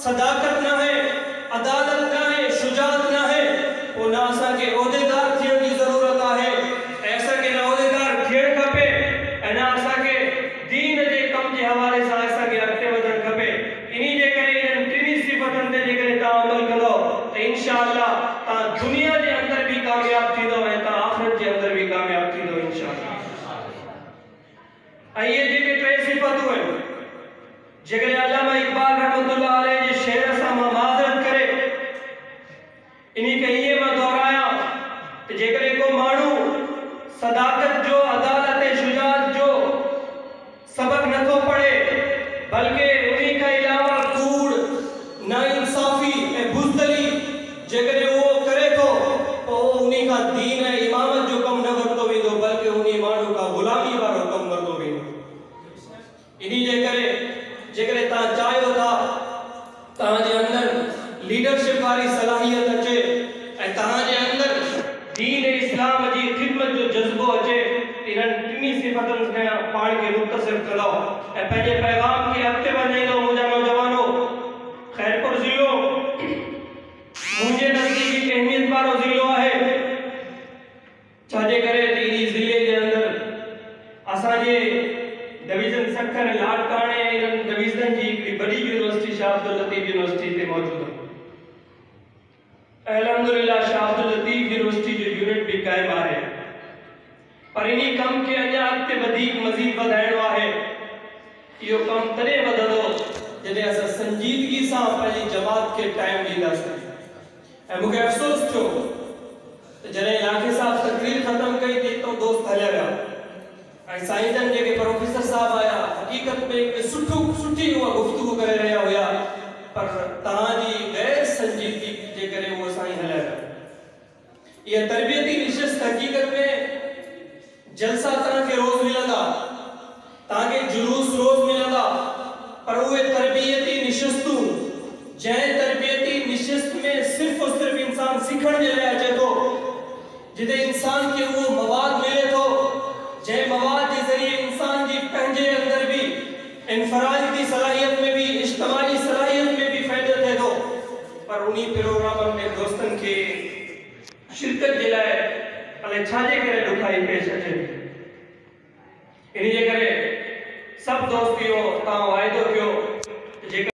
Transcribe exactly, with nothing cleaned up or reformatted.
सदाकत ना है, अदालत ना है, शुजात ना है, वो ना असा के ओहदेदार थियण जी जरूरत है। ऐसा के ना ओहदेदार थियण खपे, ना असा के दीन जे कम जे हवाले सां असा के अॻिते वधण खपे। इन्ही जे करे इन टिनी सिफ़तन ते जे करे ता अमल कंदो त इंशाअल्लाह ता दुनिया जे अंदर भी कामयाब थींदो ऐं ता आखिरत जे अंदर भी कामयाब थींदो इंशाअल्लाह। ऐं ये जेके टे सिफ़तूं आहिनि, जेकॾहिं अल्लामा इक़बाल रहमतुल्लाह अलैह जे शेर सां मां माज़रत करे इन्ही खे ईअं मां दोहरायां त जेकॾहिं को माण्हू सदाकत जो, अदालत ऐं शुजात जो सबक नथो पढ़े, बल्कि उन्ही खां अलावा कूड़, नाइंसाफ़ी ऐं बुज़दली जेकॾहिं उहो करे थो पोइ उन्ही खां दीन ऐं इमामत जो कमु न वरितो वेंदो, बल्कि उन्ही माण्हू खां ग़ुलामी वारो कमु वरितो वेंदो। इन्ही जे करे जेकॾहिं तव्हां चाहियो था तव्हांजे अंदर लीडरशिप वारी सलाहियत अचे ऐं तव्हांजे अंदर दीन ऐं इस्लाम जी ख़िदमत जो जज़्बो अचे, इन्हनि टिनी सिफ़तुनि खां पाण खे मुख़्तसिर कंदो ऐं पंहिंजे पैगाम खे अॻिते वधाईंदो। मुंहिंजा नौजवानो, खैरपुर ज़िलो मुंहिंजे नज़दीक हिकु अहमियत वारो ज़िलो आहे, छाजे करे त इन्ही ज़िले जे अंदर असांजे डिवीज़न सखर लाड़काणे ऐं इन्हनि डिवीज़न जी हिकिड़ी वॾी यूनिवर्सिटी शाह अब्दुल लतीफ़ यूनिवर्सिटी हिते मौजूदु आहे। अल्हम्दुलिल्लाह शाह अब्दुल लतीफ़ यूनिवर्सिटी जो यूनिट भी क़ाइमु आहे, पर इन्ही कम खे अञा अॻिते वधीक मज़ीद वधाइणो आहे। इहो कमु तॾहिं वधंदो जॾहिं असां संजीदगी सां पंहिंजी जमात खे टाइम ॾींदासीं। ऐं मूंखे अफ़सोस थियो त जॾहिं इलाक़े साहब तकरीर ख़तमु कई त तो दोस्त हलिया विया ऐं साईं जन जेके प्रोफेसर साहब आया हक़ीक़त में हिकु सुठो सुठी उहा गुफ़्तगू करे रहिया हुया, पर तव्हांजी गैर संजीदगी जे करे उहो साईं हलिया विया। इहा तरबियती निशिस्त हक़ीक़त में जलसा तव्हांखे रोज़ मिलंदा, तव्हांखे जुलूस रोज़ मिलंदा, पर उहे तरबियती निशिस्तूं जंहिं तरबियती निशिस्त में सिर्फ़ और सिर्फ़ इंसान सीखण जे लाइ अचे थो, जिते इंसान खे उहो मवाद मिले थो जंहिं मवाद के जरिए इंसान जी पंहिंजे अंदर भी इनफरादी सलाहियत में भी इज्तिमाई सलाहियत में भी फ़ाइदो थिए थो, पर उन्ही प्रोग्रामनि में दोस्तनि खे शिरकत जे लाइ अलाए छाजे करे ॾुखाई पेश अचे थी। इन्ही जे करे सभु दोस्त इहो तव्हां वाइदो कयो